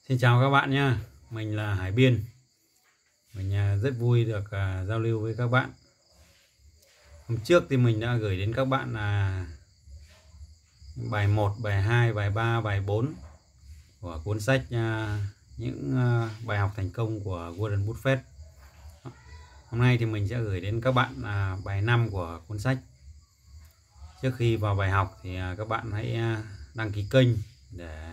Xin chào các bạn nha, mình là Hải Biên. Mình rất vui được giao lưu với các bạn. Hôm trước thì mình đã gửi đến các bạn bài 1, bài 2, bài 3, bài 4 của cuốn sách những bài học thành công của Warren Buffett. Hôm nay thì mình sẽ gửi đến các bạn bài 5 của cuốn sách. Trước khi vào bài học thì các bạn hãy đăng ký kênh để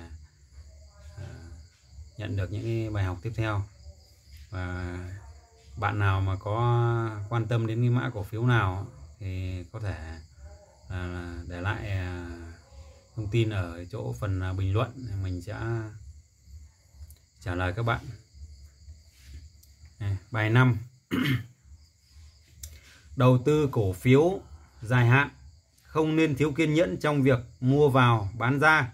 nhận được những bài học tiếp theo. Và bạn nào mà có quan tâm đến cái mã cổ phiếu nào thì có thể để lại thông tin ở chỗ phần bình luận, mình sẽ trả lời các bạn. Bài 5 đầu tư cổ phiếu dài hạn, không nên thiếu kiên nhẫn trong việc mua vào bán ra.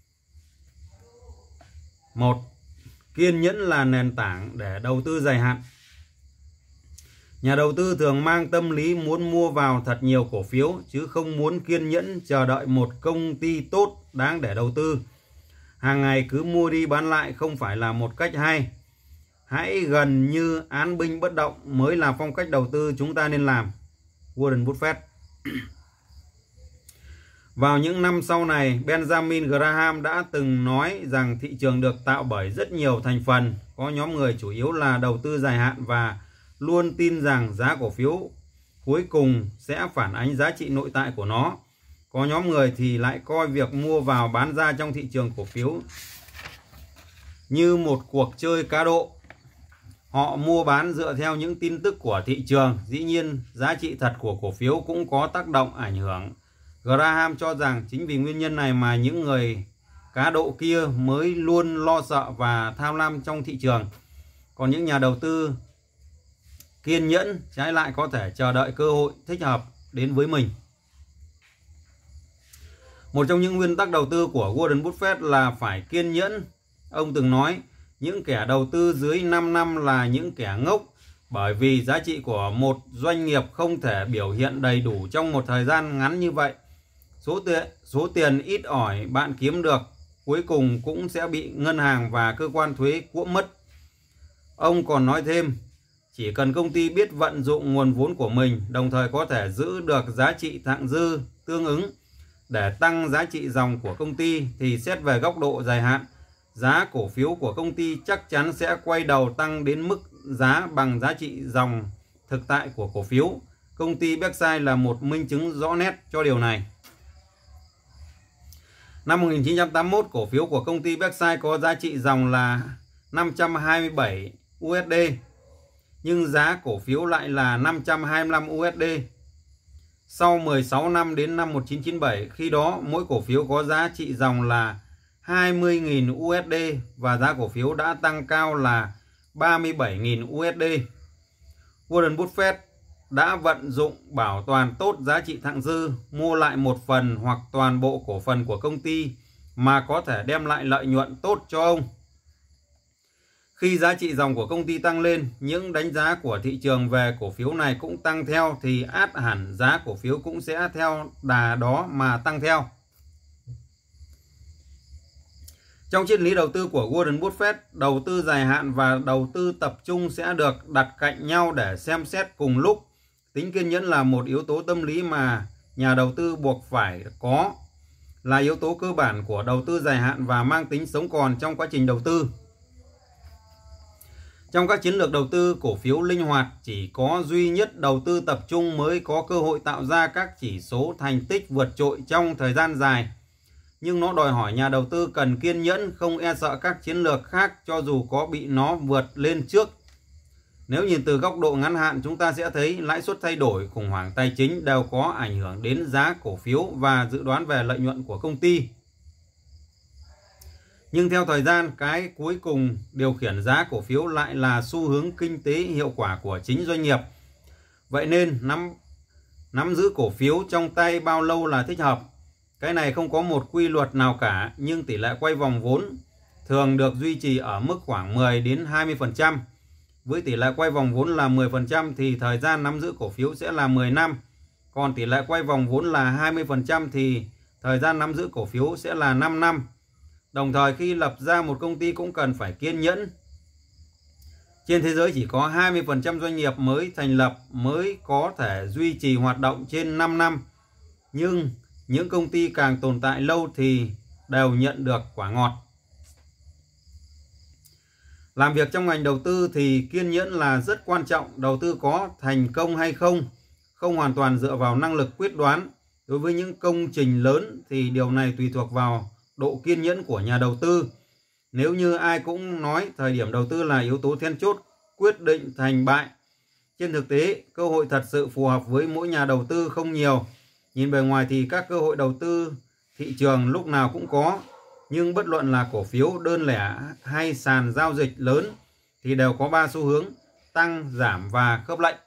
1. Kiên nhẫn là nền tảng để đầu tư dài hạn. Nhà đầu tư thường mang tâm lý muốn mua vào thật nhiều cổ phiếu, chứ không muốn kiên nhẫn chờ đợi một công ty tốt đáng để đầu tư. Hàng ngày cứ mua đi bán lại không phải là một cách hay. Hãy gần như án binh bất động mới là phong cách đầu tư chúng ta nên làm. Warren Buffett. Vào những năm sau này, Benjamin Graham đã từng nói rằng thị trường được tạo bởi rất nhiều thành phần. Có nhóm người chủ yếu là đầu tư dài hạn và luôn tin rằng giá cổ phiếu cuối cùng sẽ phản ánh giá trị nội tại của nó. Có nhóm người thì lại coi việc mua vào bán ra trong thị trường cổ phiếu như một cuộc chơi cá độ. Họ mua bán dựa theo những tin tức của thị trường. Dĩ nhiên, giá trị thật của cổ phiếu cũng có tác động ảnh hưởng. Graham cho rằng chính vì nguyên nhân này mà những người cá độ kia mới luôn lo sợ và tham lam trong thị trường. Còn những nhà đầu tư kiên nhẫn trái lại có thể chờ đợi cơ hội thích hợp đến với mình. Một trong những nguyên tắc đầu tư của Warren Buffett là phải kiên nhẫn. Ông từng nói, những kẻ đầu tư dưới 5 năm là những kẻ ngốc, bởi vì giá trị của một doanh nghiệp không thể biểu hiện đầy đủ trong một thời gian ngắn như vậy. Số tiền ít ỏi bạn kiếm được cuối cùng cũng sẽ bị ngân hàng và cơ quan thuế cuỗm mất. Ông còn nói thêm, chỉ cần công ty biết vận dụng nguồn vốn của mình, đồng thời có thể giữ được giá trị thặng dư tương ứng để tăng giá trị dòng của công ty, thì xét về góc độ dài hạn, giá cổ phiếu của công ty chắc chắn sẽ quay đầu tăng đến mức giá bằng giá trị dòng thực tại của cổ phiếu. Công ty Berkshire là một minh chứng rõ nét cho điều này. Năm 1981, cổ phiếu của công ty Berkshire có giá trị dòng là 527 USD, nhưng giá cổ phiếu lại là 525 USD. Sau 16 năm đến năm 1997, khi đó mỗi cổ phiếu có giá trị dòng là 20.000 USD và giá cổ phiếu đã tăng cao là 37.000 USD. Warren Buffett đã vận dụng bảo toàn tốt giá trị thặng dư, mua lại một phần hoặc toàn bộ cổ phần của công ty mà có thể đem lại lợi nhuận tốt cho ông. Khi giá trị dòng của công ty tăng lên, những đánh giá của thị trường về cổ phiếu này cũng tăng theo, thì ắt hẳn giá cổ phiếu cũng sẽ theo đà đó mà tăng theo. Trong triết lý đầu tư của Warren Buffett, đầu tư dài hạn và đầu tư tập trung sẽ được đặt cạnh nhau để xem xét cùng lúc. Tính kiên nhẫn là một yếu tố tâm lý mà nhà đầu tư buộc phải có, là yếu tố cơ bản của đầu tư dài hạn và mang tính sống còn trong quá trình đầu tư. Trong các chiến lược đầu tư cổ phiếu linh hoạt, chỉ có duy nhất đầu tư tập trung mới có cơ hội tạo ra các chỉ số thành tích vượt trội trong thời gian dài. Nhưng nó đòi hỏi nhà đầu tư cần kiên nhẫn, không e sợ các chiến lược khác cho dù có bị nó vượt lên trước. Nếu nhìn từ góc độ ngắn hạn, chúng ta sẽ thấy lãi suất thay đổi, khủng hoảng tài chính đều có ảnh hưởng đến giá cổ phiếu và dự đoán về lợi nhuận của công ty. Nhưng theo thời gian, cái cuối cùng điều khiển giá cổ phiếu lại là xu hướng kinh tế hiệu quả của chính doanh nghiệp. Vậy nên nắm giữ cổ phiếu trong tay bao lâu là thích hợp? Cái này không có một quy luật nào cả, nhưng tỷ lệ quay vòng vốn thường được duy trì ở mức khoảng 10 đến 20%. Với tỷ lệ quay vòng vốn là 10% thì thời gian nắm giữ cổ phiếu sẽ là 10 năm. Còn tỷ lệ quay vòng vốn là 20% thì thời gian nắm giữ cổ phiếu sẽ là 5 năm. Đồng thời khi lập ra một công ty cũng cần phải kiên nhẫn. Trên thế giới chỉ có 20% doanh nghiệp mới thành lập mới có thể duy trì hoạt động trên 5 năm. Nhưng những công ty càng tồn tại lâu thì đều nhận được quả ngọt. Làm việc trong ngành đầu tư thì kiên nhẫn là rất quan trọng. Đầu tư có thành công hay không hoàn toàn dựa vào năng lực quyết đoán. Đối với những công trình lớn thì điều này tùy thuộc vào độ kiên nhẫn của nhà đầu tư. Nếu như ai cũng nói thời điểm đầu tư là yếu tố then chốt quyết định thành bại, trên thực tế cơ hội thật sự phù hợp với mỗi nhà đầu tư không nhiều. Nhìn bề ngoài thì các cơ hội đầu tư thị trường lúc nào cũng có, nhưng bất luận là cổ phiếu đơn lẻ hay sàn giao dịch lớn thì đều có 3 xu hướng: tăng, giảm và khớp lệnh.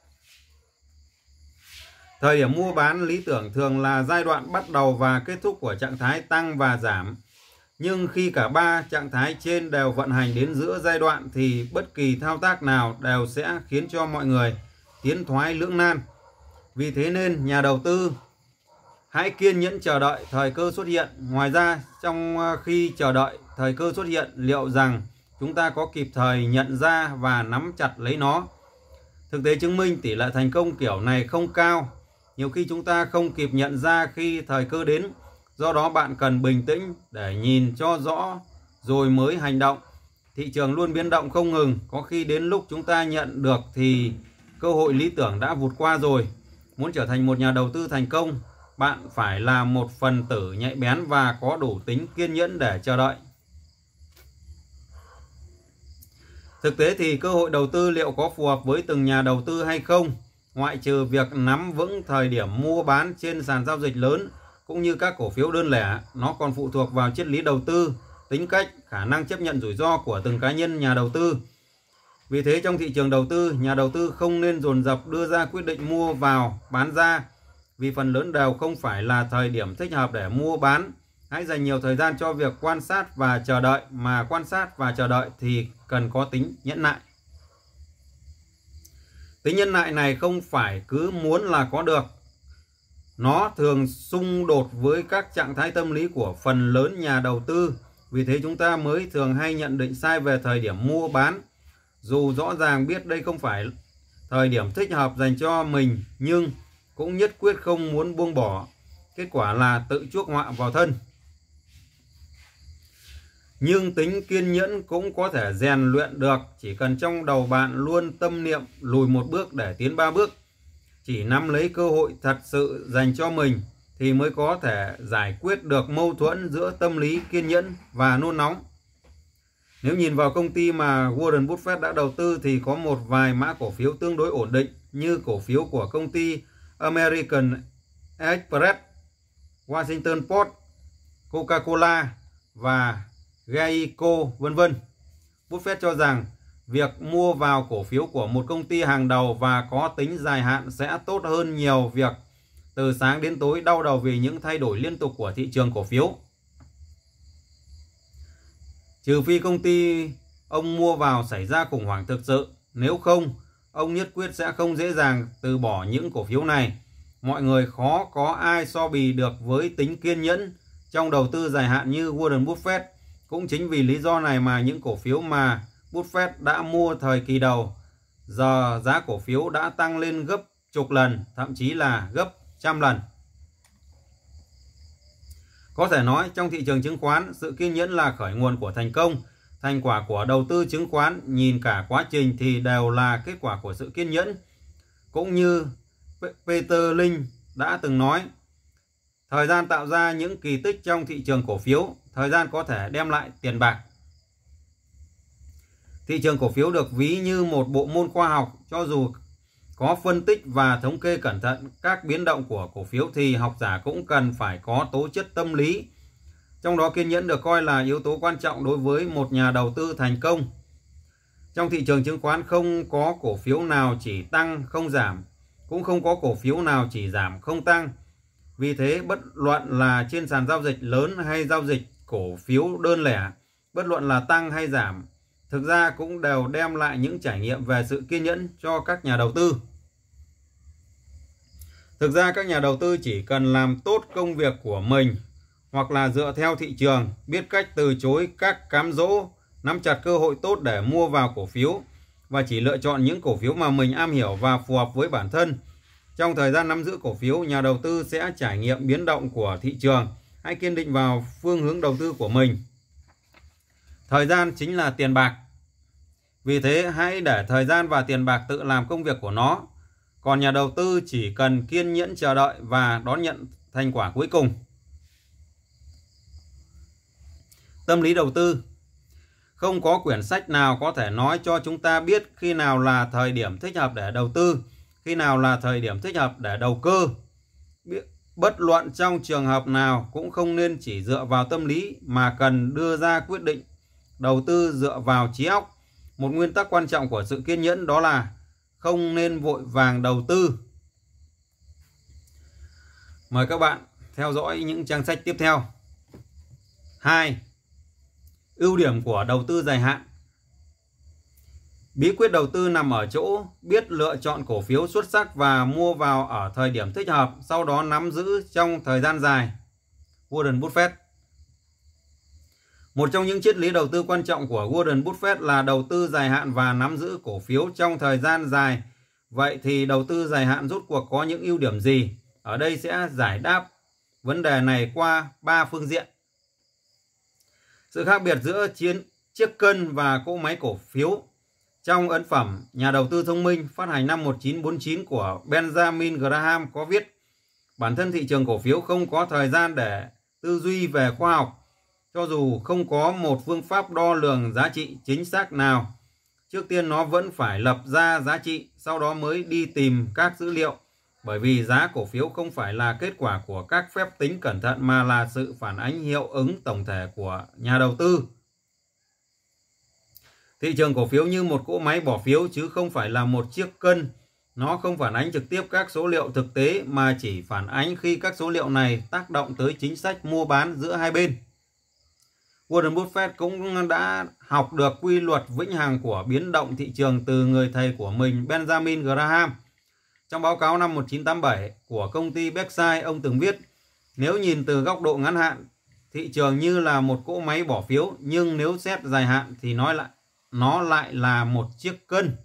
Thời điểm mua bán lý tưởng thường là giai đoạn bắt đầu và kết thúc của trạng thái tăng và giảm. Nhưng khi cả 3 trạng thái trên đều vận hành đến giữa giai đoạn thì bất kỳ thao tác nào đều sẽ khiến cho mọi người tiến thoái lưỡng nan. Vì thế nên nhà đầu tư hãy kiên nhẫn chờ đợi thời cơ xuất hiện. Ngoài ra, trong khi chờ đợi thời cơ xuất hiện, liệu rằng chúng ta có kịp thời nhận ra và nắm chặt lấy nó? Thực tế chứng minh tỷ lệ thành công kiểu này không cao. Nhiều khi chúng ta không kịp nhận ra khi thời cơ đến. Do đó bạn cần bình tĩnh để nhìn cho rõ rồi mới hành động. Thị trường luôn biến động không ngừng. Có khi đến lúc chúng ta nhận được thì cơ hội lý tưởng đã vụt qua rồi. Muốn trở thành một nhà đầu tư thành công, bạn phải là một phần tử nhạy bén và có đủ tính kiên nhẫn để chờ đợi. Thực tế thì cơ hội đầu tư liệu có phù hợp với từng nhà đầu tư hay không, ngoại trừ việc nắm vững thời điểm mua bán trên sàn giao dịch lớn cũng như các cổ phiếu đơn lẻ, nó còn phụ thuộc vào triết lý đầu tư, tính cách, khả năng chấp nhận rủi ro của từng cá nhân nhà đầu tư. Vì thế trong thị trường đầu tư, nhà đầu tư không nên dồn dập đưa ra quyết định mua vào, bán ra, vì phần lớn đều không phải là thời điểm thích hợp để mua bán. Hãy dành nhiều thời gian cho việc quan sát và chờ đợi, mà quan sát và chờ đợi thì cần có tính nhẫn nại. Tính nhẫn nại này không phải cứ muốn là có được. Nó thường xung đột với các trạng thái tâm lý của phần lớn nhà đầu tư. Vì thế chúng ta mới thường hay nhận định sai về thời điểm mua bán. Dù rõ ràng biết đây không phải thời điểm thích hợp dành cho mình, nhưng cũng nhất quyết không muốn buông bỏ. Kết quả là tự chuốc họa vào thân. Nhưng tính kiên nhẫn cũng có thể rèn luyện được. Chỉ cần trong đầu bạn luôn tâm niệm lùi một bước để tiến 3 bước. Chỉ nắm lấy cơ hội thật sự dành cho mình thì mới có thể giải quyết được mâu thuẫn giữa tâm lý kiên nhẫn và nôn nóng. Nếu nhìn vào công ty mà Warren Buffett đã đầu tư thì có một vài mã cổ phiếu tương đối ổn định, như cổ phiếu của công ty American Express, Washington Post, Coca-Cola và Geico, vân vân. Buffett cho rằng việc mua vào cổ phiếu của một công ty hàng đầu và có tính dài hạn sẽ tốt hơn nhiều việc từ sáng đến tối đau đầu vì những thay đổi liên tục của thị trường cổ phiếu. Trừ phi công ty ông mua vào xảy ra khủng hoảng thực sự, nếu không, ông nhất quyết sẽ không dễ dàng từ bỏ những cổ phiếu này. Mọi người khó có ai so bì được với tính kiên nhẫn trong đầu tư dài hạn như Warren Buffett. Cũng chính vì lý do này mà những cổ phiếu mà Buffett đã mua thời kỳ đầu, giờ giá cổ phiếu đã tăng lên gấp chục lần, thậm chí là gấp trăm lần. Có thể nói trong thị trường chứng khoán, sự kiên nhẫn là khởi nguồn của thành công. Thành quả của đầu tư chứng khoán nhìn cả quá trình thì đều là kết quả của sự kiên nhẫn. Cũng như Peter Lynch đã từng nói, thời gian tạo ra những kỳ tích trong thị trường cổ phiếu, thời gian có thể đem lại tiền bạc. Thị trường cổ phiếu được ví như một bộ môn khoa học. Cho dù có phân tích và thống kê cẩn thận các biến động của cổ phiếu thì học giả cũng cần phải có tố chất tâm lý. Trong đó kiên nhẫn được coi là yếu tố quan trọng đối với một nhà đầu tư thành công. Trong thị trường chứng khoán không có cổ phiếu nào chỉ tăng không giảm, cũng không có cổ phiếu nào chỉ giảm không tăng. Vì thế bất luận là trên sàn giao dịch lớn hay giao dịch cổ phiếu đơn lẻ, bất luận là tăng hay giảm, thực ra cũng đều đem lại những trải nghiệm về sự kiên nhẫn cho các nhà đầu tư. Thực ra các nhà đầu tư chỉ cần làm tốt công việc của mình, hoặc là dựa theo thị trường, biết cách từ chối các cám dỗ, nắm chặt cơ hội tốt để mua vào cổ phiếu và chỉ lựa chọn những cổ phiếu mà mình am hiểu và phù hợp với bản thân. Trong thời gian nắm giữ cổ phiếu, nhà đầu tư sẽ trải nghiệm biến động của thị trường. Hãy kiên định vào phương hướng đầu tư của mình. Thời gian chính là tiền bạc. Vì thế hãy để thời gian và tiền bạc tự làm công việc của nó. Còn nhà đầu tư chỉ cần kiên nhẫn chờ đợi và đón nhận thành quả cuối cùng. Tâm lý đầu tư. Không có quyển sách nào có thể nói cho chúng ta biết khi nào là thời điểm thích hợp để đầu tư, khi nào là thời điểm thích hợp để đầu cơ. Bất luận trong trường hợp nào cũng không nên chỉ dựa vào tâm lý mà cần đưa ra quyết định đầu tư dựa vào trí óc. Một nguyên tắc quan trọng của sự kiên nhẫn đó là không nên vội vàng đầu tư. Mời các bạn theo dõi những trang sách tiếp theo. 2. Ưu điểm của đầu tư dài hạn. Bí quyết đầu tư nằm ở chỗ biết lựa chọn cổ phiếu xuất sắc và mua vào ở thời điểm thích hợp, sau đó nắm giữ trong thời gian dài. Warren Buffett. Một trong những triết lý đầu tư quan trọng của Warren Buffett là đầu tư dài hạn và nắm giữ cổ phiếu trong thời gian dài. Vậy thì đầu tư dài hạn rốt cuộc có những ưu điểm gì? Ở đây sẽ giải đáp vấn đề này qua 3 phương diện. Sự khác biệt giữa chiếc cân và cỗ máy cổ phiếu. Trong ấn phẩm Nhà đầu tư thông minh phát hành năm 1949 của Benjamin Graham có viết: bản thân thị trường cổ phiếu không có thời gian để tư duy về khoa học. Cho dù không có một phương pháp đo lường giá trị chính xác nào, trước tiên nó vẫn phải lập ra giá trị, sau đó mới đi tìm các dữ liệu. Bởi vì giá cổ phiếu không phải là kết quả của các phép tính cẩn thận mà là sự phản ánh hiệu ứng tổng thể của nhà đầu tư. Thị trường cổ phiếu như một cỗ máy bỏ phiếu chứ không phải là một chiếc cân. Nó không phản ánh trực tiếp các số liệu thực tế mà chỉ phản ánh khi các số liệu này tác động tới chính sách mua bán giữa hai bên. Warren Buffett cũng đã học được quy luật vĩnh hằng của biến động thị trường từ người thầy của mình Benjamin Graham. Trong báo cáo năm 1987 của công ty Berkshire, ông từng viết: nếu nhìn từ góc độ ngắn hạn, thị trường như là một cỗ máy bỏ phiếu, nhưng nếu xét dài hạn thì nó lại là một chiếc cân.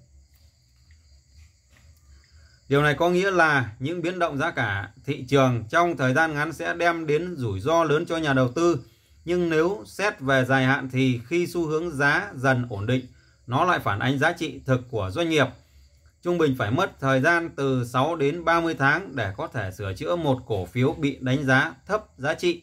Điều này có nghĩa là những biến động giá cả thị trường trong thời gian ngắn sẽ đem đến rủi ro lớn cho nhà đầu tư. Nhưng nếu xét về dài hạn thì khi xu hướng giá dần ổn định, nó lại phản ánh giá trị thực của doanh nghiệp. Trung bình phải mất thời gian từ 6 đến 30 tháng để có thể sửa chữa một cổ phiếu bị đánh giá thấp giá trị.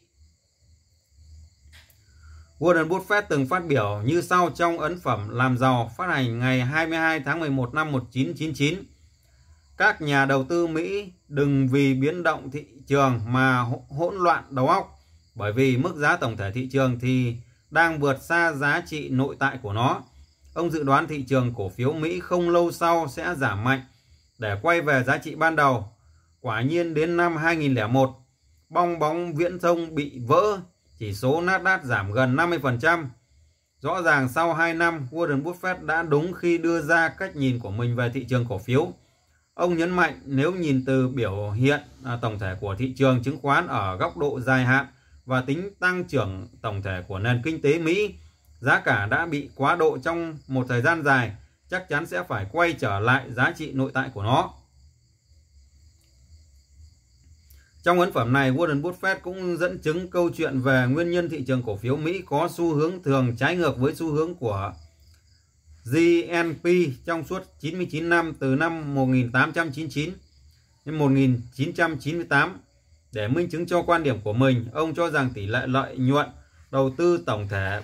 Warren Buffett từng phát biểu như sau trong ấn phẩm Làm giàu phát hành ngày 22 tháng 11 năm 1999. Các nhà đầu tư Mỹ đừng vì biến động thị trường mà hỗn loạn đầu óc, bởi vì mức giá tổng thể thị trường thì đang vượt xa giá trị nội tại của nó. Ông dự đoán thị trường cổ phiếu Mỹ không lâu sau sẽ giảm mạnh để quay về giá trị ban đầu. Quả nhiên đến năm 2001, bong bóng viễn thông bị vỡ, chỉ số Nasdaq giảm gần 50%. Rõ ràng sau 2 năm, Warren Buffett đã đúng khi đưa ra cách nhìn của mình về thị trường cổ phiếu. Ông nhấn mạnh nếu nhìn từ biểu hiện tổng thể của thị trường chứng khoán ở góc độ dài hạn và tính tăng trưởng tổng thể của nền kinh tế Mỹ, giá cả đã bị quá độ trong một thời gian dài, chắc chắn sẽ phải quay trở lại giá trị nội tại của nó. Trong ấn phẩm này, Warren Buffett cũng dẫn chứng câu chuyện về nguyên nhân thị trường cổ phiếu Mỹ có xu hướng thường trái ngược với xu hướng của S&P trong suốt 99 năm từ năm 1899 đến 1998. Để minh chứng cho quan điểm của mình, ông cho rằng tỷ lệ lợi nhuận đầu tư tổng thể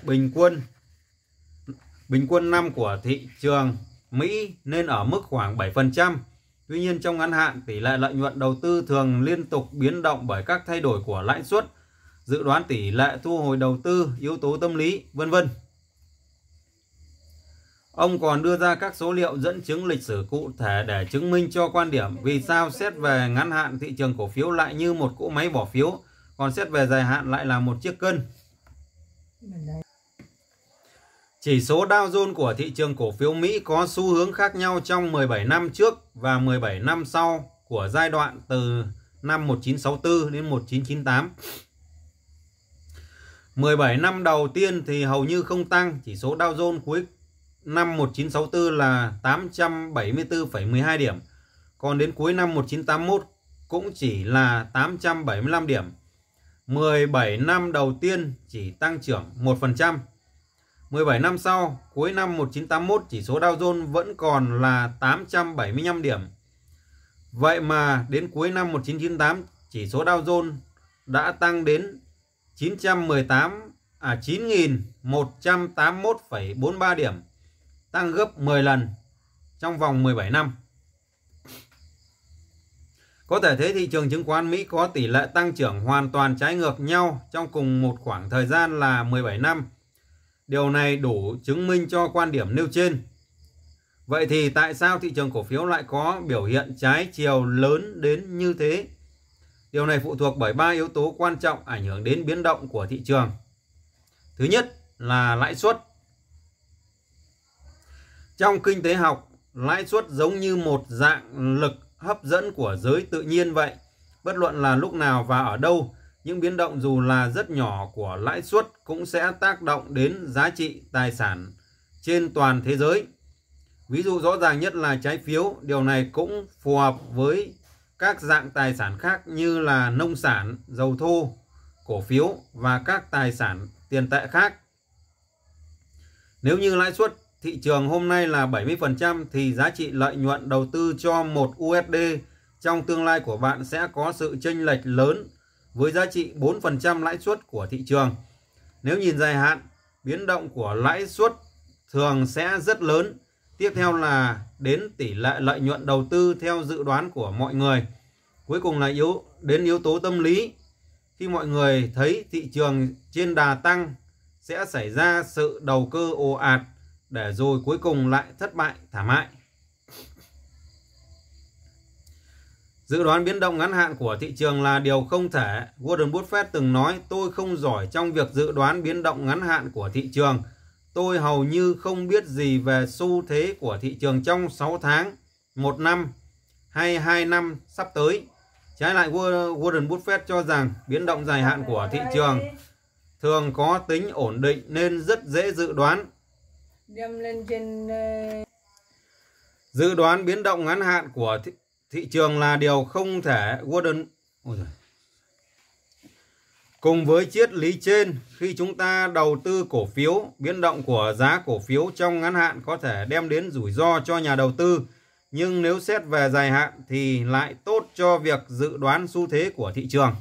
bình quân năm của thị trường Mỹ nên ở mức khoảng 7%. Tuy nhiên trong ngắn hạn, tỷ lệ lợi nhuận đầu tư thường liên tục biến động bởi các thay đổi của lãi suất, dự đoán tỷ lệ thu hồi đầu tư, yếu tố tâm lý, vân vân. Ông còn đưa ra các số liệu dẫn chứng lịch sử cụ thể để chứng minh cho quan điểm vì sao xét về ngắn hạn thị trường cổ phiếu lại như một cỗ máy bỏ phiếu, còn xét về dài hạn lại là một chiếc cân. Chỉ số Dow Jones của thị trường cổ phiếu Mỹ có xu hướng khác nhau trong 17 năm trước và 17 năm sau của giai đoạn từ năm 1964 đến 1998. 17 năm đầu tiên thì hầu như không tăng, chỉ số Dow Jones cuối năm 1964 là 874,12 điểm. Còn đến cuối năm 1981 cũng chỉ là 875 điểm. 17 năm đầu tiên chỉ tăng trưởng 1%. 17 năm sau, cuối năm 1981 chỉ số Dow Jones vẫn còn là 875 điểm. Vậy mà đến cuối năm 1998 chỉ số Dow Jones đã tăng đến 9.181,43 điểm, tăng gấp 10 lần trong vòng 17 năm. Có thể thấy thị trường chứng khoán Mỹ có tỷ lệ tăng trưởng hoàn toàn trái ngược nhau trong cùng một khoảng thời gian là 17 năm. Điều này đủ chứng minh cho quan điểm nêu trên. Vậy thì tại sao thị trường cổ phiếu lại có biểu hiện trái chiều lớn đến như thế? Điều này phụ thuộc bởi 3 yếu tố quan trọng ảnh hưởng đến biến động của thị trường. Thứ nhất là lãi suất. Trong kinh tế học, lãi suất giống như một dạng lực hấp dẫn của giới tự nhiên vậy. Bất luận là lúc nào và ở đâu, những biến động dù là rất nhỏ của lãi suất cũng sẽ tác động đến giá trị tài sản trên toàn thế giới. Ví dụ rõ ràng nhất là trái phiếu. Điều này cũng phù hợp với các dạng tài sản khác như là nông sản, dầu thô, cổ phiếu và các tài sản tiền tệ khác. Nếu như lãi suất thị trường hôm nay là 70% thì giá trị lợi nhuận đầu tư cho 1 USD trong tương lai của bạn sẽ có sự chênh lệch lớn với giá trị 4% lãi suất của thị trường. Nếu nhìn dài hạn, biến động của lãi suất thường sẽ rất lớn. Tiếp theo là đến tỷ lệ lợi nhuận đầu tư theo dự đoán của mọi người. Cuối cùng là đến yếu tố tâm lý. Khi mọi người thấy thị trường trên đà tăng sẽ xảy ra sự đầu cơ ồ ạt để rồi cuối cùng lại thất bại thảm hại. Dự đoán biến động ngắn hạn của thị trường là điều không thể. Warren Buffett từng nói: tôi không giỏi trong việc dự đoán biến động ngắn hạn của thị trường. Tôi hầu như không biết gì về xu thế của thị trường trong 6 tháng, 1 năm hay 2 năm sắp tới. Trái lại, Warren Buffett cho rằng biến động dài hạn của thị trường thường có tính ổn định nên rất dễ dự đoán. Dự đoán biến động ngắn hạn của thị trường là điều không thể. Cùng với triết lý trên, khi chúng ta đầu tư cổ phiếu, biến động của giá cổ phiếu trong ngắn hạn có thể đem đến rủi ro cho nhà đầu tư. Nhưng nếu xét về dài hạn thì lại tốt cho việc dự đoán xu thế của thị trường.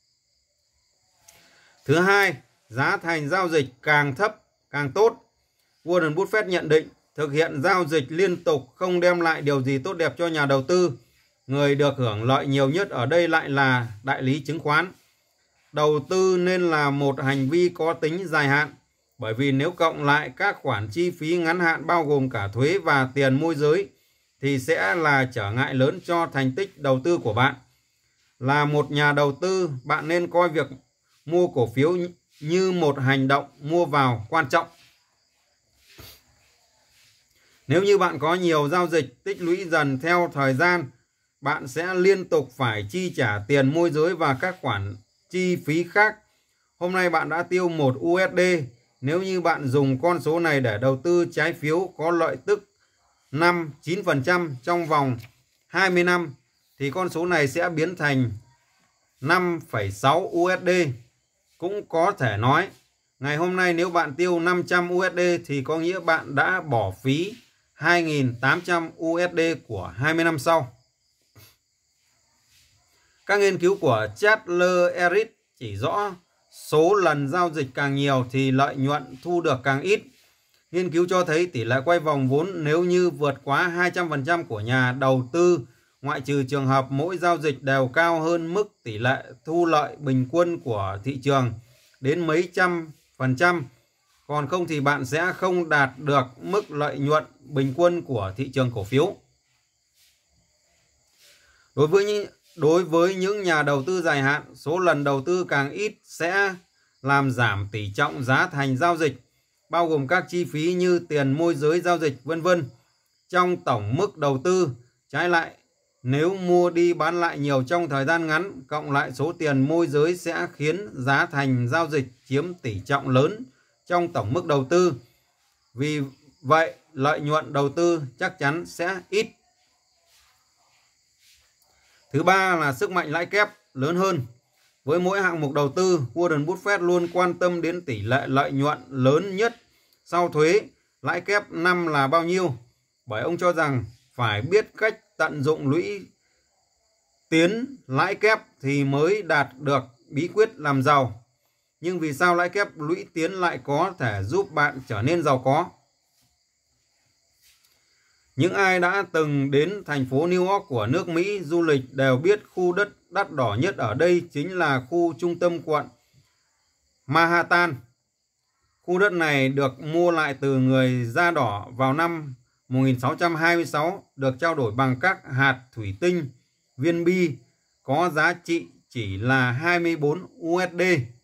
Thứ hai, giá thành giao dịch càng thấp càng tốt. Warren Buffett nhận định thực hiện giao dịch liên tục không đem lại điều gì tốt đẹp cho nhà đầu tư. Người được hưởng lợi nhiều nhất ở đây lại là đại lý chứng khoán. Đầu tư nên là một hành vi có tính dài hạn, bởi vì nếu cộng lại các khoản chi phí ngắn hạn bao gồm cả thuế và tiền môi giới thì sẽ là trở ngại lớn cho thành tích đầu tư của bạn. Là một nhà đầu tư, bạn nên coi việc mua cổ phiếu như một hành động mua vào quan trọng. Nếu như bạn có nhiều giao dịch tích lũy dần theo thời gian, bạn sẽ liên tục phải chi trả tiền môi giới và các khoản chi phí khác. Hôm nay bạn đã tiêu 1 USD. Nếu như bạn dùng con số này để đầu tư trái phiếu có lợi tức 5-9% trong vòng 20 năm thì con số này sẽ biến thành 5,6 USD. Cũng có thể nói, ngày hôm nay nếu bạn tiêu 500 USD thì có nghĩa bạn đã bỏ phí 2.800 USD của 20 năm sau. Các nghiên cứu của Chandler Harris chỉ rõ số lần giao dịch càng nhiều thì lợi nhuận thu được càng ít. Nghiên cứu cho thấy tỷ lệ quay vòng vốn nếu như vượt quá 200% của nhà đầu tư, ngoại trừ trường hợp mỗi giao dịch đều cao hơn mức tỷ lệ thu lợi bình quân của thị trường đến mấy trăm %. Còn không thì bạn sẽ không đạt được mức lợi nhuận bình quân của thị trường cổ phiếu. Đối với những nhà đầu tư dài hạn, số lần đầu tư càng ít sẽ làm giảm tỷ trọng giá thành giao dịch, bao gồm các chi phí như tiền môi giới giao dịch vân vân trong tổng mức đầu tư. Trái lại, Nếu mua đi bán lại nhiều trong thời gian ngắn, cộng lại số tiền môi giới sẽ khiến giá thành giao dịch chiếm tỷ trọng lớn trong tổng mức đầu tư. Vì vậy, lợi nhuận đầu tư chắc chắn sẽ ít. Thứ ba là sức mạnh lãi kép lớn hơn. Với mỗi hạng mục đầu tư, Warren Buffett luôn quan tâm đến tỷ lệ lợi nhuận lớn nhất sau thuế lãi kép năm là bao nhiêu, bởi ông cho rằng phải biết cách tận dụng lũy tiến lãi kép thì mới đạt được bí quyết làm giàu. Nhưng vì sao lãi kép lũy tiến lại có thể giúp bạn trở nên giàu có? Những ai đã từng đến thành phố New York của nước Mỹ du lịch đều biết khu đất đắt đỏ nhất ở đây chính là khu trung tâm quận Manhattan. Khu đất này được mua lại từ người da đỏ vào năm 1626, được trao đổi bằng các hạt thủy tinh viên bi có giá trị chỉ là 24 USD.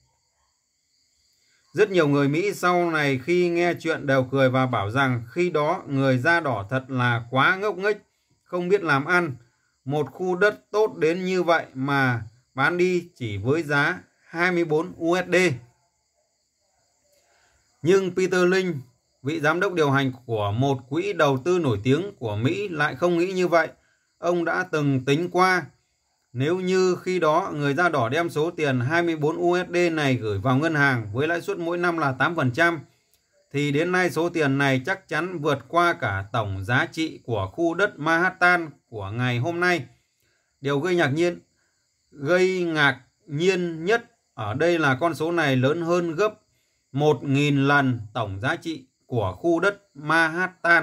Rất nhiều người Mỹ sau này khi nghe chuyện đều cười và bảo rằng khi đó người da đỏ thật là quá ngốc nghếch, không biết làm ăn. Một khu đất tốt đến như vậy mà bán đi chỉ với giá 24 USD. Nhưng Peter Lynch, vị giám đốc điều hành của một quỹ đầu tư nổi tiếng của Mỹ lại không nghĩ như vậy. Ông đã từng tính qua, nếu như khi đó người da đỏ đem số tiền 24 USD này gửi vào ngân hàng với lãi suất mỗi năm là 8%, thì đến nay số tiền này chắc chắn vượt qua cả tổng giá trị của khu đất Manhattan của ngày hôm nay. Điều gây ngạc nhiên nhất ở đây là con số này lớn hơn gấp 1.000 lần tổng giá trị của khu đất Manhattan.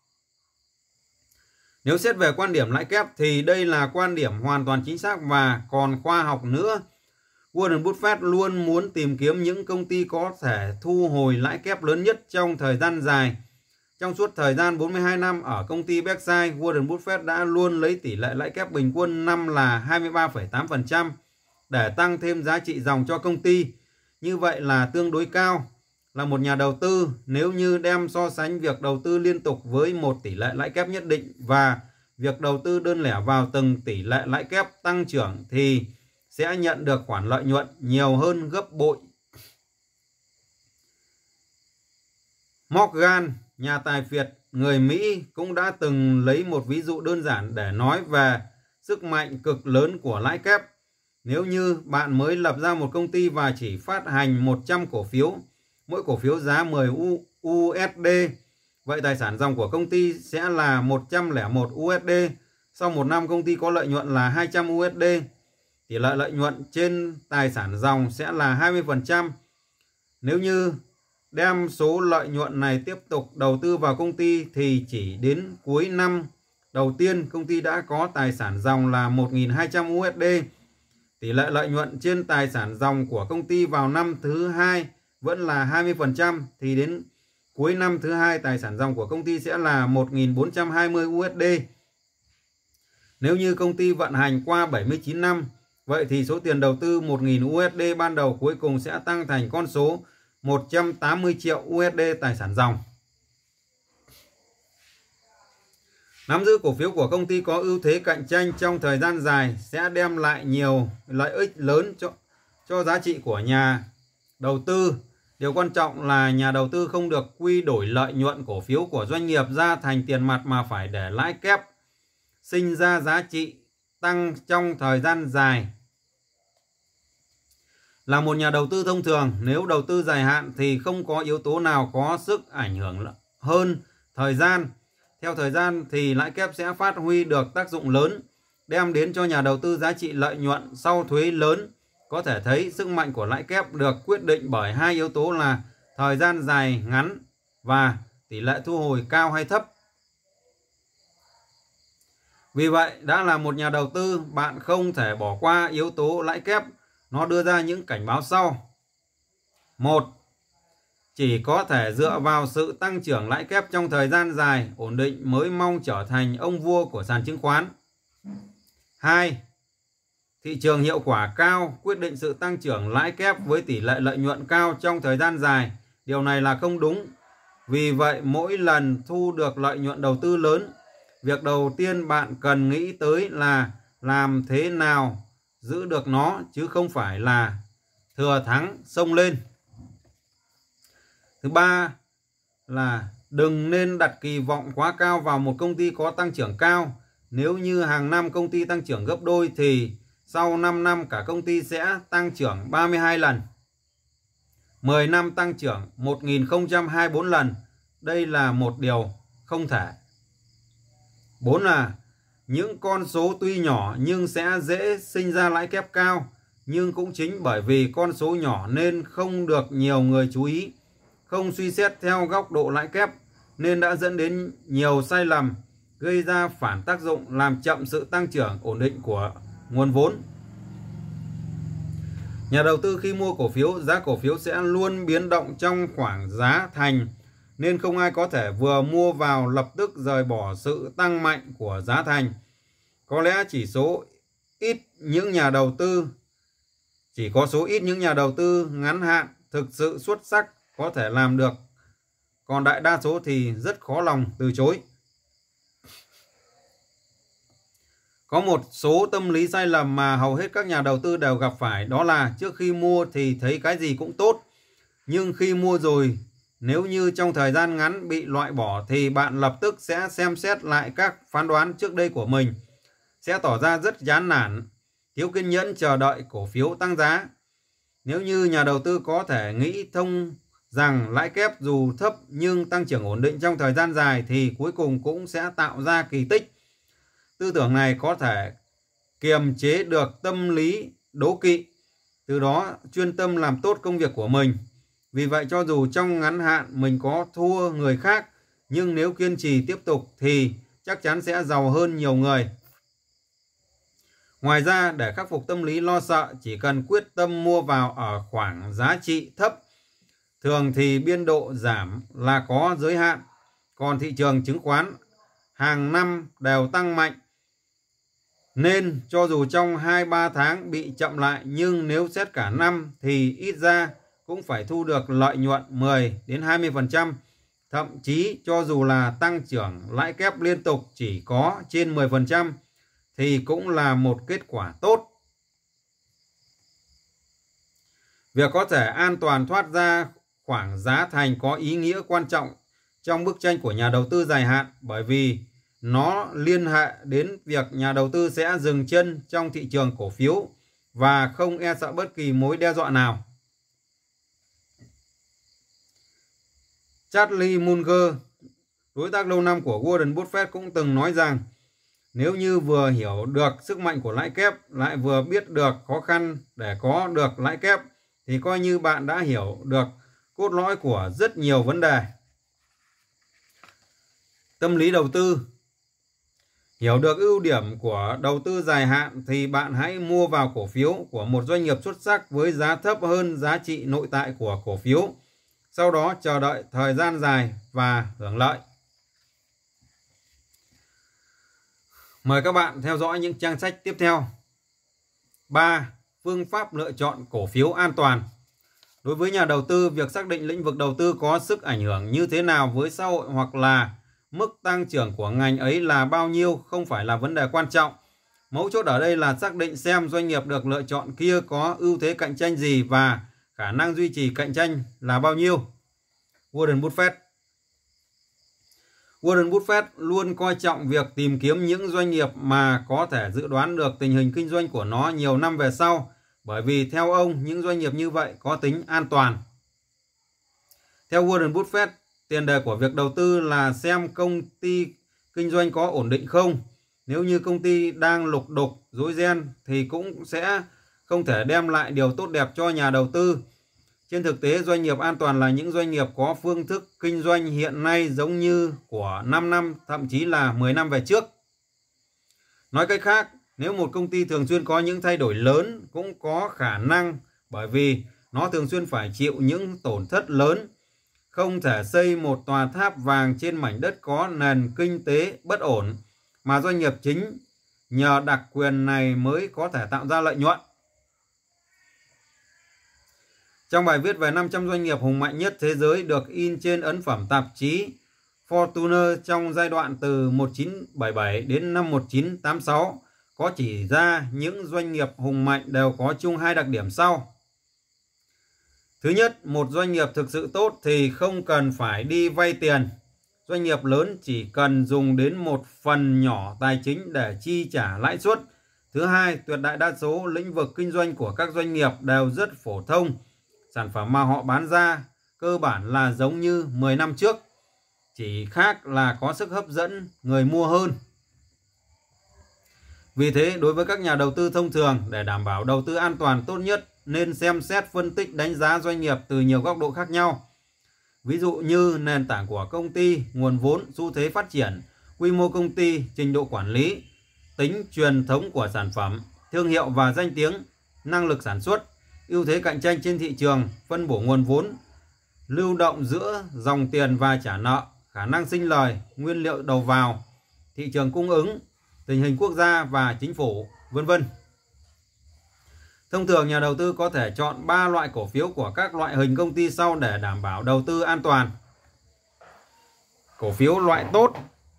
Nếu xét về quan điểm lãi kép thì đây là quan điểm hoàn toàn chính xác và còn khoa học nữa. Warren Buffett luôn muốn tìm kiếm những công ty có thể thu hồi lãi kép lớn nhất trong thời gian dài. Trong suốt thời gian 42 năm ở công ty Berkshire, Warren Buffett đã luôn lấy tỷ lệ lãi kép bình quân năm là 23,8% để tăng thêm giá trị dòng cho công ty. Như vậy là tương đối cao. Là một nhà đầu tư, nếu như đem so sánh việc đầu tư liên tục với một tỷ lệ lãi kép nhất định và việc đầu tư đơn lẻ vào từng tỷ lệ lãi kép tăng trưởng thì sẽ nhận được khoản lợi nhuận nhiều hơn gấp bội. Morgan, nhà tài phiệt người Mỹ, cũng đã từng lấy một ví dụ đơn giản để nói về sức mạnh cực lớn của lãi kép. Nếu như bạn mới lập ra một công ty và chỉ phát hành 100 cổ phiếu, mỗi cổ phiếu giá 10 USD, vậy tài sản dòng của công ty sẽ là 101 USD. Sau một năm công ty có lợi nhuận là 200 USD. Tỷ lệ lợi nhuận trên tài sản dòng sẽ là 20%. Nếu như đem số lợi nhuận này tiếp tục đầu tư vào công ty thì chỉ đến cuối năm đầu tiên công ty đã có tài sản dòng là 1.200 USD. Tỷ lệ lợi nhuận trên tài sản dòng của công ty vào năm thứ hai vẫn là 20%, thì đến cuối năm thứ hai tài sản dòng của công ty sẽ là 1.420 USD. Nếu như công ty vận hành qua 79 năm, vậy thì số tiền đầu tư 1.000 USD ban đầu cuối cùng sẽ tăng thành con số 180 triệu USD tài sản dòng. Nắm giữ cổ phiếu của công ty có ưu thế cạnh tranh trong thời gian dài sẽ đem lại nhiều lợi ích lớn cho giá trị của nhà đầu tư. Điều quan trọng là nhà đầu tư không được quy đổi lợi nhuận cổ phiếu của doanh nghiệp ra thành tiền mặt mà phải để lãi kép sinh ra giá trị tăng trong thời gian dài. Là một nhà đầu tư thông thường, nếu đầu tư dài hạn thì không có yếu tố nào có sức ảnh hưởng hơn thời gian. Theo thời gian thì lãi kép sẽ phát huy được tác dụng lớn, đem đến cho nhà đầu tư giá trị lợi nhuận sau thuế lớn. Có thể thấy sức mạnh của lãi kép được quyết định bởi hai yếu tố là thời gian dài ngắn và tỷ lệ thu hồi cao hay thấp. Vì vậy, đã là một nhà đầu tư, bạn không thể bỏ qua yếu tố lãi kép. Nó đưa ra những cảnh báo sau. 1. Chỉ có thể dựa vào sự tăng trưởng lãi kép trong thời gian dài ổn định mới mong trở thành ông vua của sàn chứng khoán. 2. Thị trường hiệu quả cao quyết định sự tăng trưởng lãi kép với tỷ lệ lợi nhuận cao trong thời gian dài. Điều này là không đúng. Vì vậy, mỗi lần thu được lợi nhuận đầu tư lớn, việc đầu tiên bạn cần nghĩ tới là làm thế nào giữ được nó, chứ không phải là thừa thắng xông lên. Thứ ba là đừng nên đặt kỳ vọng quá cao vào một công ty có tăng trưởng cao. Nếu như hàng năm công ty tăng trưởng gấp đôi thì sau 5 năm cả công ty sẽ tăng trưởng 32 lần. 10 năm tăng trưởng 1024 lần. Đây là một điều không thể. 4 là những con số tuy nhỏ nhưng sẽ dễ sinh ra lãi kép cao. Nhưng cũng chính bởi vì con số nhỏ nên không được nhiều người chú ý. Không suy xét theo góc độ lãi kép nên đã dẫn đến nhiều sai lầm, gây ra phản tác dụng làm chậm sự tăng trưởng ổn định của nguồn vốn. Nhà đầu tư khi mua cổ phiếu, giá cổ phiếu sẽ luôn biến động trong khoảng giá thành, nên không ai có thể vừa mua vào lập tức rời bỏ sự tăng mạnh của giá thành. Có lẽ chỉ có số ít những nhà đầu tư ngắn hạn thực sự xuất sắc có thể làm được, còn đại đa số thì rất khó lòng từ chối. Có một số tâm lý sai lầm mà hầu hết các nhà đầu tư đều gặp phải, đó là trước khi mua thì thấy cái gì cũng tốt, nhưng khi mua rồi, nếu như trong thời gian ngắn bị loại bỏ thì bạn lập tức sẽ xem xét lại các phán đoán trước đây của mình, sẽ tỏ ra rất chán nản, thiếu kiên nhẫn chờ đợi cổ phiếu tăng giá. Nếu như nhà đầu tư có thể nghĩ thông rằng lãi kép dù thấp nhưng tăng trưởng ổn định trong thời gian dài thì cuối cùng cũng sẽ tạo ra kỳ tích. Tư tưởng này có thể kiềm chế được tâm lý đố kỵ, từ đó chuyên tâm làm tốt công việc của mình. Vì vậy cho dù trong ngắn hạn mình có thua người khác, nhưng nếu kiên trì tiếp tục thì chắc chắn sẽ giàu hơn nhiều người. Ngoài ra, để khắc phục tâm lý lo sợ, chỉ cần quyết tâm mua vào ở khoảng giá trị thấp. Thường thì biên độ giảm là có giới hạn, còn thị trường chứng khoán hàng năm đều tăng mạnh. Nên cho dù trong 2-3 tháng bị chậm lại, nhưng nếu xét cả năm thì ít ra cũng phải thu được lợi nhuận 10-20%. Thậm chí cho dù là tăng trưởng lãi kép liên tục chỉ có trên 10% thì cũng là một kết quả tốt. Việc có thể an toàn thoát ra khoảng giá thành có ý nghĩa quan trọng trong bức tranh của nhà đầu tư dài hạn, bởi vì nó liên hệ đến việc nhà đầu tư sẽ dừng chân trong thị trường cổ phiếu và không e sợ bất kỳ mối đe dọa nào. Charlie Munger, đối tác lâu năm của Warren Buffett, cũng từng nói rằng nếu như vừa hiểu được sức mạnh của lãi kép lại vừa biết được khó khăn để có được lãi kép thì coi như bạn đã hiểu được cốt lõi của rất nhiều vấn đề. Tâm lý đầu tư. Hiểu được ưu điểm của đầu tư dài hạn thì bạn hãy mua vào cổ phiếu của một doanh nghiệp xuất sắc với giá thấp hơn giá trị nội tại của cổ phiếu. Sau đó chờ đợi thời gian dài và hưởng lợi. Mời các bạn theo dõi những trang sách tiếp theo. 3. Phương pháp lựa chọn cổ phiếu an toàn. Đối với nhà đầu tư, việc xác định lĩnh vực đầu tư có sức ảnh hưởng như thế nào với xã hội hoặc là mức tăng trưởng của ngành ấy là bao nhiêu không phải là vấn đề quan trọng. Mấu chốt ở đây là xác định xem doanh nghiệp được lựa chọn kia có ưu thế cạnh tranh gì và khả năng duy trì cạnh tranh là bao nhiêu. Warren Buffett. Warren Buffett luôn coi trọng việc tìm kiếm những doanh nghiệp mà có thể dự đoán được tình hình kinh doanh của nó nhiều năm về sau, bởi vì theo ông, những doanh nghiệp như vậy có tính an toàn. Theo Warren Buffett, tiền đề của việc đầu tư là xem công ty kinh doanh có ổn định không. Nếu như công ty đang lục đục, rối ren thì cũng sẽ không thể đem lại điều tốt đẹp cho nhà đầu tư. Trên thực tế, doanh nghiệp an toàn là những doanh nghiệp có phương thức kinh doanh hiện nay giống như của 5 năm, thậm chí là 10 năm về trước. Nói cách khác, nếu một công ty thường xuyên có những thay đổi lớn cũng có khả năng bởi vì nó thường xuyên phải chịu những tổn thất lớn. Không thể xây một tòa tháp vàng trên mảnh đất có nền kinh tế bất ổn, mà doanh nghiệp chính nhờ đặc quyền này mới có thể tạo ra lợi nhuận. Trong bài viết về 500 doanh nghiệp hùng mạnh nhất thế giới được in trên ấn phẩm tạp chí Fortuner trong giai đoạn từ 1977 đến năm 1986 có chỉ ra những doanh nghiệp hùng mạnh đều có chung hai đặc điểm sau. Thứ nhất, một doanh nghiệp thực sự tốt thì không cần phải đi vay tiền. Doanh nghiệp lớn chỉ cần dùng đến một phần nhỏ tài chính để chi trả lãi suất. Thứ hai, tuyệt đại đa số lĩnh vực kinh doanh của các doanh nghiệp đều rất phổ thông. Sản phẩm mà họ bán ra cơ bản là giống như 10 năm trước, chỉ khác là có sức hấp dẫn người mua hơn. Vì thế, đối với các nhà đầu tư thông thường, để đảm bảo đầu tư an toàn tốt nhất, nên xem xét phân tích đánh giá doanh nghiệp từ nhiều góc độ khác nhau. Ví dụ như nền tảng của công ty, nguồn vốn, xu thế phát triển, quy mô công ty, trình độ quản lý, tính truyền thống của sản phẩm, thương hiệu và danh tiếng, năng lực sản xuất, ưu thế cạnh tranh trên thị trường, phân bổ nguồn vốn, lưu động giữa dòng tiền và trả nợ, khả năng sinh lời, nguyên liệu đầu vào, thị trường cung ứng, tình hình quốc gia và chính phủ, vân vân. Thông thường nhà đầu tư có thể chọn 3 loại cổ phiếu của các loại hình công ty sau để đảm bảo đầu tư an toàn. Cổ phiếu loại tốt.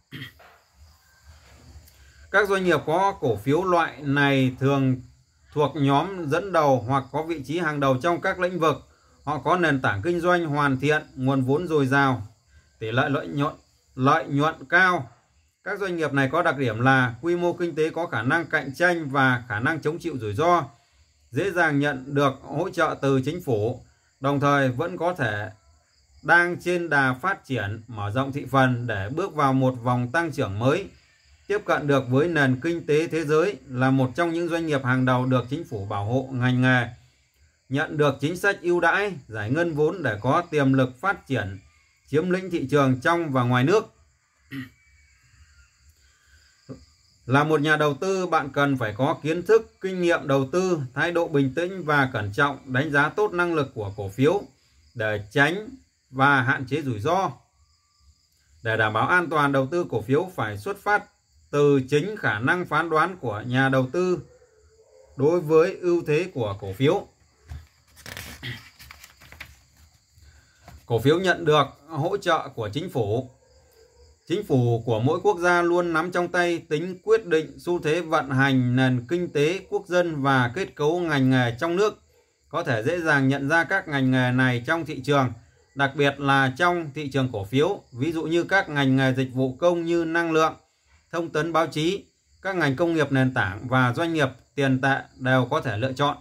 Các doanh nghiệp có cổ phiếu loại này thường thuộc nhóm dẫn đầu hoặc có vị trí hàng đầu trong các lĩnh vực. Họ có nền tảng kinh doanh hoàn thiện, nguồn vốn dồi dào, tỷ lệ lợi nhuận cao. Các doanh nghiệp này có đặc điểm là quy mô kinh tế có khả năng cạnh tranh và khả năng chống chịu rủi ro, dễ dàng nhận được hỗ trợ từ chính phủ, đồng thời vẫn có thể đang trên đà phát triển, mở rộng thị phần để bước vào một vòng tăng trưởng mới, tiếp cận được với nền kinh tế thế giới, là một trong những doanh nghiệp hàng đầu được chính phủ bảo hộ ngành nghề, nhận được chính sách ưu đãi, giải ngân vốn để có tiềm lực phát triển, chiếm lĩnh thị trường trong và ngoài nước. Là một nhà đầu tư, bạn cần phải có kiến thức, kinh nghiệm đầu tư, thái độ bình tĩnh và cẩn trọng, đánh giá tốt năng lực của cổ phiếu để tránh và hạn chế rủi ro. Để đảm bảo an toàn, đầu tư cổ phiếu phải xuất phát từ chính khả năng phán đoán của nhà đầu tư đối với ưu thế của cổ phiếu. Cổ phiếu nhận được hỗ trợ của chính phủ. Chính phủ của mỗi quốc gia luôn nắm trong tay tính quyết định xu thế vận hành nền kinh tế quốc dân và kết cấu ngành nghề trong nước. Có thể dễ dàng nhận ra các ngành nghề này trong thị trường, đặc biệt là trong thị trường cổ phiếu. Ví dụ như các ngành nghề dịch vụ công như năng lượng, thông tấn, báo chí, các ngành công nghiệp nền tảng và doanh nghiệp tiền tệ đều có thể lựa chọn.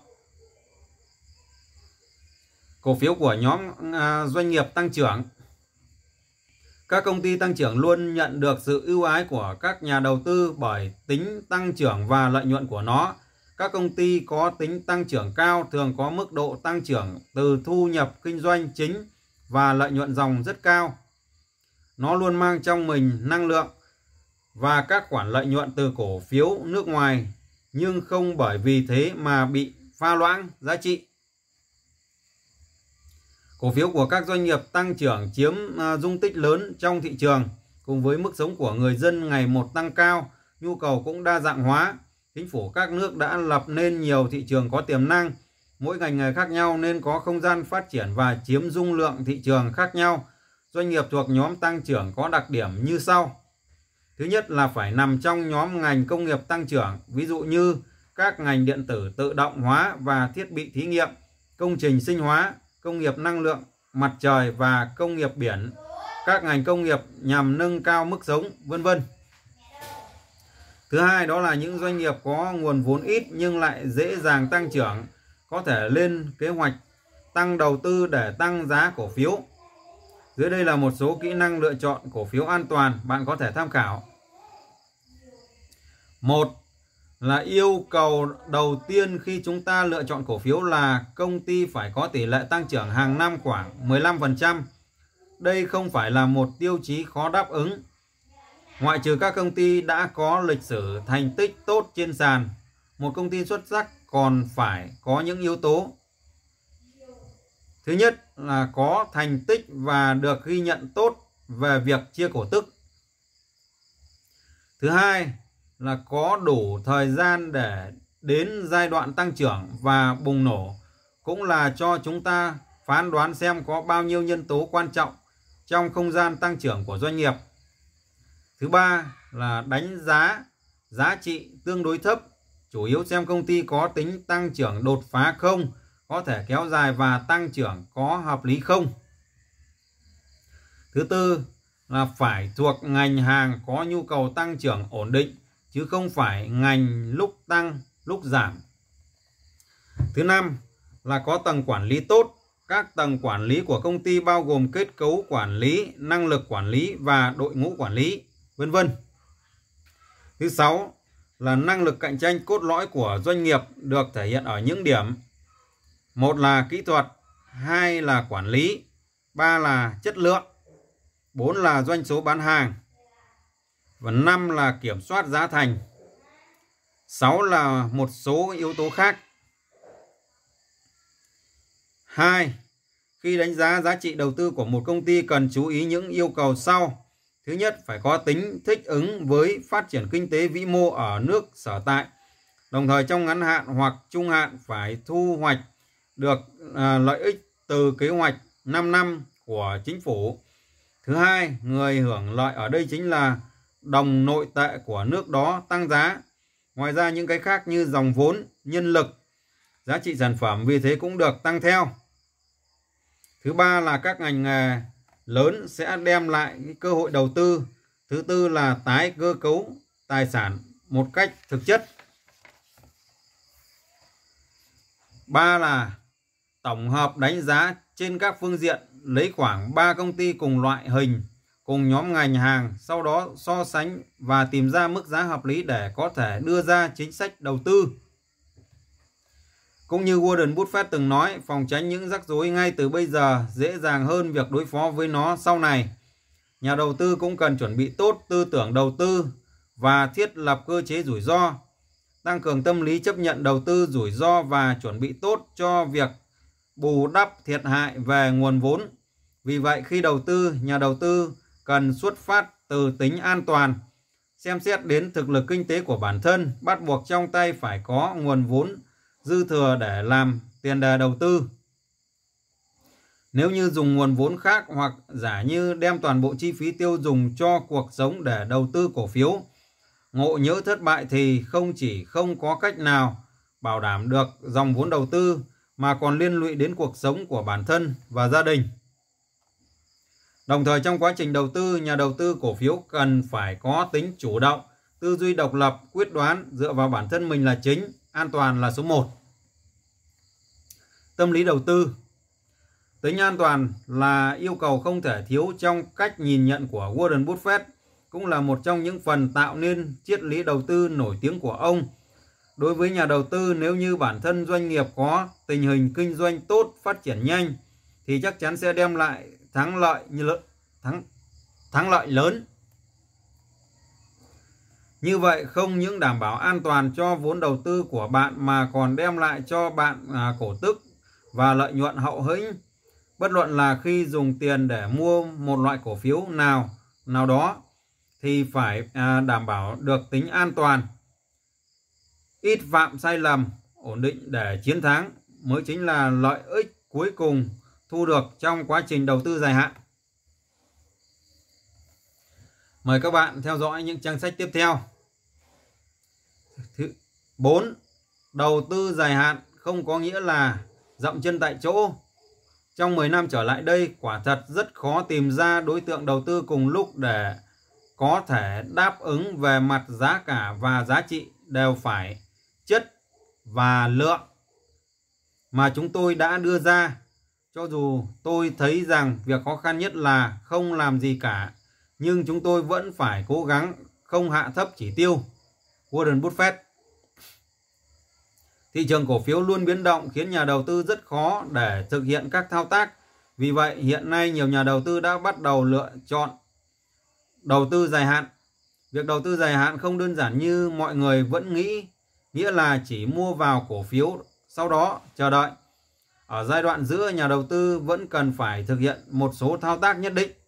Cổ phiếu của nhóm doanh nghiệp tăng trưởng. Các công ty tăng trưởng luôn nhận được sự ưu ái của các nhà đầu tư bởi tính tăng trưởng và lợi nhuận của nó. Các công ty có tính tăng trưởng cao thường có mức độ tăng trưởng từ thu nhập kinh doanh chính và lợi nhuận dòng rất cao. Nó luôn mang trong mình năng lượng và các khoản lợi nhuận từ cổ phiếu nước ngoài, nhưng không bởi vì thế mà bị pha loãng giá trị. Cổ phiếu của các doanh nghiệp tăng trưởng chiếm dung tích lớn trong thị trường. Cùng với mức sống của người dân ngày một tăng cao, nhu cầu cũng đa dạng hóa. Chính phủ các nước đã lập nên nhiều thị trường có tiềm năng. Mỗi ngành nghề khác nhau nên có không gian phát triển và chiếm dung lượng thị trường khác nhau. Doanh nghiệp thuộc nhóm tăng trưởng có đặc điểm như sau. Thứ nhất là phải nằm trong nhóm ngành công nghiệp tăng trưởng, ví dụ như các ngành điện tử, tự động hóa và thiết bị thí nghiệm, công trình sinh hóa, công nghiệp năng lượng, mặt trời và công nghiệp biển, các ngành công nghiệp nhằm nâng cao mức sống, vân vân. Thứ hai đó là những doanh nghiệp có nguồn vốn ít nhưng lại dễ dàng tăng trưởng, có thể lên kế hoạch tăng đầu tư để tăng giá cổ phiếu. Dưới đây là một số kỹ năng lựa chọn cổ phiếu an toàn bạn có thể tham khảo. 1. Là yêu cầu đầu tiên khi chúng ta lựa chọn cổ phiếu là công ty phải có tỷ lệ tăng trưởng hàng năm khoảng 15%. Đây không phải là một tiêu chí khó đáp ứng. Ngoại trừ các công ty đã có lịch sử thành tích tốt trên sàn, một công ty xuất sắc còn phải có những yếu tố. Thứ nhất là có thành tích và được ghi nhận tốt về việc chia cổ tức. Thứ hai là có đủ thời gian để đến giai đoạn tăng trưởng và bùng nổ, cũng là cho chúng ta phán đoán xem có bao nhiêu nhân tố quan trọng trong không gian tăng trưởng của doanh nghiệp. Thứ ba là đánh giá giá trị tương đối thấp, chủ yếu xem công ty có tính tăng trưởng đột phá không, có thể kéo dài và tăng trưởng có hợp lý không. Thứ tư là phải thuộc ngành hàng có nhu cầu tăng trưởng ổn định, chứ không phải ngành lúc tăng lúc giảm. Thứ năm là có tầng quản lý tốt. Các tầng quản lý của công ty bao gồm kết cấu quản lý, năng lực quản lý và đội ngũ quản lý, vân vân. Thứ sáu là năng lực cạnh tranh cốt lõi của doanh nghiệp được thể hiện ở những điểm: một là kỹ thuật, hai là quản lý, ba là chất lượng, 4 là doanh số bán hàng, và 5 là kiểm soát giá thành, 6 là một số yếu tố khác. 2. Khi đánh giá giá trị đầu tư của một công ty cần chú ý những yêu cầu sau. Thứ nhất, phải có tính thích ứng với phát triển kinh tế vĩ mô ở nước sở tại. Đồng thời trong ngắn hạn hoặc trung hạn phải thu hoạch được lợi ích từ kế hoạch 5 năm của chính phủ. Thứ hai, người hưởng lợi ở đây chính là đồng nội tệ của nước đó tăng giá. Ngoài ra những cái khác như dòng vốn, nhân lực, giá trị sản phẩm vì thế cũng được tăng theo. Thứ ba là các ngành nghề lớn sẽ đem lại cơ hội đầu tư. Thứ tư là tái cơ cấu tài sản một cách thực chất. 3 là tổng hợp đánh giá trên các phương diện, lấy khoảng 3 công ty cùng loại hình, cùng nhóm ngành hàng, sau đó so sánh và tìm ra mức giá hợp lý để có thể đưa ra chính sách đầu tư. Cũng như Warren Buffett từng nói, phòng tránh những rắc rối ngay từ bây giờ dễ dàng hơn việc đối phó với nó sau này. Nhà đầu tư cũng cần chuẩn bị tốt tư tưởng đầu tư và thiết lập cơ chế rủi ro, tăng cường tâm lý chấp nhận đầu tư rủi ro và chuẩn bị tốt cho việc bù đắp thiệt hại về nguồn vốn. Vì vậy khi đầu tư, nhà đầu tư cần xuất phát từ tính an toàn, xem xét đến thực lực kinh tế của bản thân, bắt buộc trong tay phải có nguồn vốn dư thừa để làm tiền đề đầu tư. Nếu như dùng nguồn vốn khác hoặc giả như đem toàn bộ chi phí tiêu dùng cho cuộc sống để đầu tư cổ phiếu, ngộ nhỡ thất bại thì không chỉ không có cách nào bảo đảm được dòng vốn đầu tư mà còn liên lụy đến cuộc sống của bản thân và gia đình. Đồng thời trong quá trình đầu tư, nhà đầu tư cổ phiếu cần phải có tính chủ động, tư duy độc lập, quyết đoán, dựa vào bản thân mình là chính, an toàn là số 1. Tâm lý đầu tư. Tính an toàn là yêu cầu không thể thiếu trong cách nhìn nhận của Warren Buffett, cũng là một trong những phần tạo nên triết lý đầu tư nổi tiếng của ông. Đối với nhà đầu tư, nếu như bản thân doanh nghiệp có tình hình kinh doanh tốt, phát triển nhanh thì chắc chắn sẽ đem lại thắng lợi lớn. Như vậy không những đảm bảo an toàn cho vốn đầu tư của bạn mà còn đem lại cho bạn cổ tức và lợi nhuận hậu hĩnh. Bất luận là khi dùng tiền để mua một loại cổ phiếu nào đó thì phải đảm bảo được tính an toàn, ít phạm sai lầm, ổn định để chiến thắng mới chính là lợi ích cuối cùng thu được trong quá trình đầu tư dài hạn. Mời các bạn theo dõi những trang sách tiếp theo. Thứ 4. Đầu tư dài hạn không có nghĩa là dậm chân tại chỗ. Trong 10 năm trở lại đây, quả thật rất khó tìm ra đối tượng đầu tư cùng lúc để có thể đáp ứng về mặt giá cả và giá trị đều phải chất và lượng mà chúng tôi đã đưa ra. Cho dù tôi thấy rằng việc khó khăn nhất là không làm gì cả, nhưng chúng tôi vẫn phải cố gắng không hạ thấp chỉ tiêu. Warren Buffett. Thị trường cổ phiếu luôn biến động khiến nhà đầu tư rất khó để thực hiện các thao tác. Vì vậy hiện nay nhiều nhà đầu tư đã bắt đầu lựa chọn đầu tư dài hạn. Việc đầu tư dài hạn không đơn giản như mọi người vẫn nghĩ, nghĩa là chỉ mua vào cổ phiếu sau đó chờ đợi. Ở giai đoạn giữa, nhà đầu tư vẫn cần phải thực hiện một số thao tác nhất định.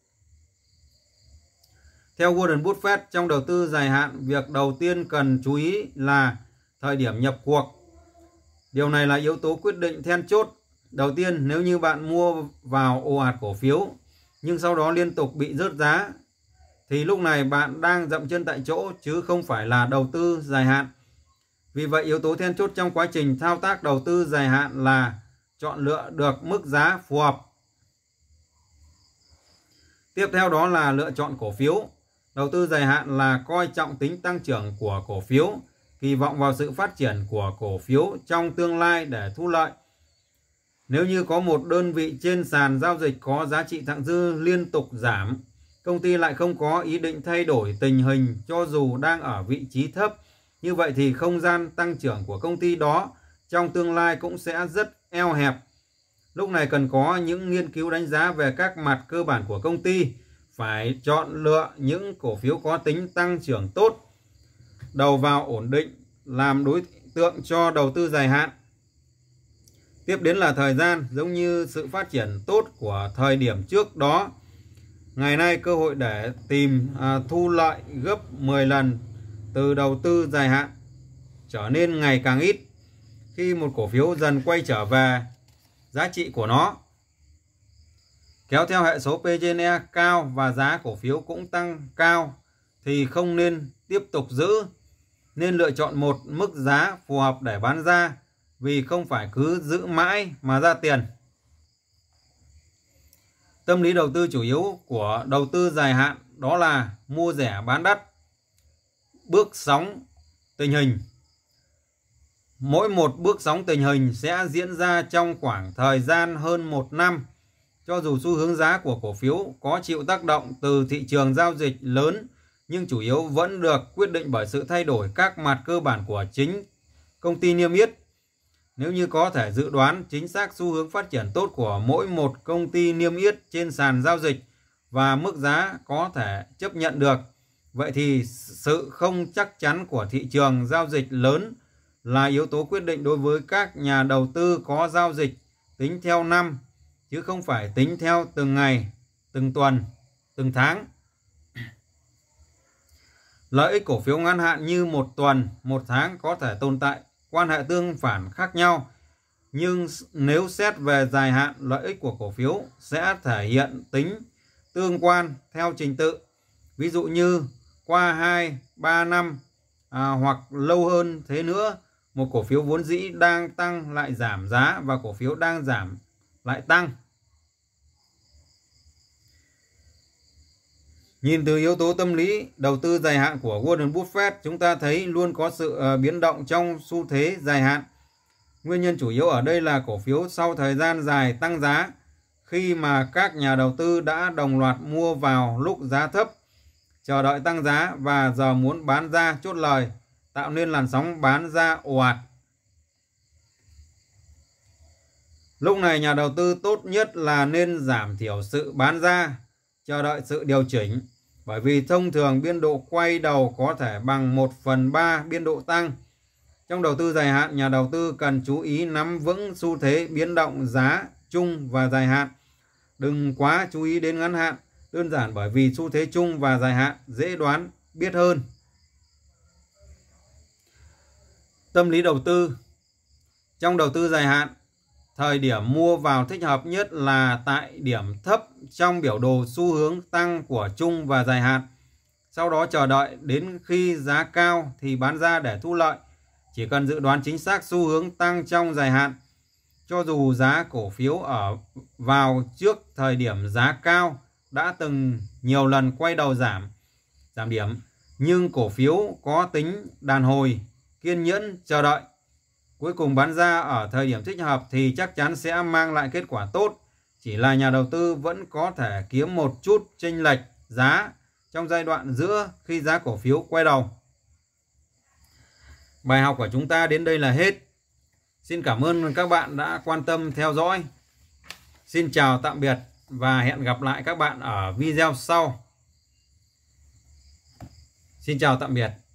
Theo Warren Buffett, trong đầu tư dài hạn, việc đầu tiên cần chú ý là thời điểm nhập cuộc. Điều này là yếu tố quyết định then chốt. Đầu tiên, nếu như bạn mua vào ồ ạt cổ phiếu nhưng sau đó liên tục bị rớt giá, thì lúc này bạn đang dậm chân tại chỗ chứ không phải là đầu tư dài hạn. Vì vậy yếu tố then chốt trong quá trình thao tác đầu tư dài hạn là chọn lựa được mức giá phù hợp. Tiếp theo đó là lựa chọn cổ phiếu. Đầu tư dài hạn là coi trọng tính tăng trưởng của cổ phiếu, kỳ vọng vào sự phát triển của cổ phiếu trong tương lai để thu lợi. Nếu như có một đơn vị trên sàn giao dịch có giá trị thặng dư liên tục giảm, công ty lại không có ý định thay đổi tình hình cho dù đang ở vị trí thấp, như vậy thì không gian tăng trưởng của công ty đó trong tương lai cũng sẽ rất eo hẹp. Lúc này cần có những nghiên cứu đánh giá về các mặt cơ bản của công ty, phải chọn lựa những cổ phiếu có tính tăng trưởng tốt, đầu vào ổn định làm đối tượng cho đầu tư dài hạn. Tiếp đến là thời gian, giống như sự phát triển tốt của thời điểm trước đó. Ngày nay cơ hội để tìm thu lợi gấp 10 lần từ đầu tư dài hạn trở nên ngày càng ít khi một cổ phiếu dần quay trở về giá trị của nó. Kéo theo hệ số P/E cao và giá cổ phiếu cũng tăng cao thì không nên tiếp tục giữ, nên lựa chọn một mức giá phù hợp để bán ra, vì không phải cứ giữ mãi mà ra tiền. Tâm lý đầu tư chủ yếu của đầu tư dài hạn đó là mua rẻ bán đắt, bước sóng tình hình. Mỗi một bước sóng tình hình sẽ diễn ra trong khoảng thời gian hơn 1 năm. Cho dù xu hướng giá của cổ phiếu có chịu tác động từ thị trường giao dịch lớn, nhưng chủ yếu vẫn được quyết định bởi sự thay đổi các mặt cơ bản của chính công ty niêm yết. Nếu như có thể dự đoán chính xác xu hướng phát triển tốt của mỗi một công ty niêm yết trên sàn giao dịch và mức giá có thể chấp nhận được, vậy thì sự không chắc chắn của thị trường giao dịch lớn là yếu tố quyết định đối với các nhà đầu tư có giao dịch tính theo năm, chứ không phải tính theo từng ngày, từng tuần, từng tháng. Lợi ích cổ phiếu ngắn hạn như một tuần, một tháng có thể tồn tại quan hệ tương phản khác nhau, nhưng nếu xét về dài hạn, lợi ích của cổ phiếu sẽ thể hiện tính tương quan theo trình tự. Ví dụ như qua 2-3 năm hoặc lâu hơn thế nữa, một cổ phiếu vốn dĩ đang tăng lại giảm giá và cổ phiếu đang giảm lại tăng. Nhìn từ yếu tố tâm lý đầu tư dài hạn của Warren Buffett, chúng ta thấy luôn có sự biến động trong xu thế dài hạn. Nguyên nhân chủ yếu ở đây là cổ phiếu sau thời gian dài tăng giá, khi mà các nhà đầu tư đã đồng loạt mua vào lúc giá thấp, chờ đợi tăng giá và giờ muốn bán ra chốt lời, tạo nên làn sóng bán ra ồ ạt. Lúc này nhà đầu tư tốt nhất là nên giảm thiểu sự bán ra, chờ đợi sự điều chỉnh, bởi vì thông thường biên độ quay đầu có thể bằng 1/3 biên độ tăng. Trong đầu tư dài hạn, nhà đầu tư cần chú ý nắm vững xu thế biến động giá chung và dài hạn. Đừng quá chú ý đến ngắn hạn, đơn giản bởi vì xu thế chung và dài hạn dễ đoán biết hơn. Tâm lý đầu tư. Trong đầu tư dài hạn, thời điểm mua vào thích hợp nhất là tại điểm thấp trong biểu đồ xu hướng tăng của chung và dài hạn. Sau đó chờ đợi đến khi giá cao thì bán ra để thu lợi. Chỉ cần dự đoán chính xác xu hướng tăng trong dài hạn, cho dù giá cổ phiếu ở vào trước thời điểm giá cao đã từng nhiều lần quay đầu giảm điểm, nhưng cổ phiếu có tính đàn hồi, kiên nhẫn chờ đợi, cuối cùng bán ra ở thời điểm thích hợp thì chắc chắn sẽ mang lại kết quả tốt. Chỉ là nhà đầu tư vẫn có thể kiếm một chút chênh lệch giá trong giai đoạn giữa khi giá cổ phiếu quay đầu. Bài học của chúng ta đến đây là hết. Xin cảm ơn các bạn đã quan tâm theo dõi. Xin chào tạm biệt và hẹn gặp lại các bạn ở video sau. Xin chào tạm biệt.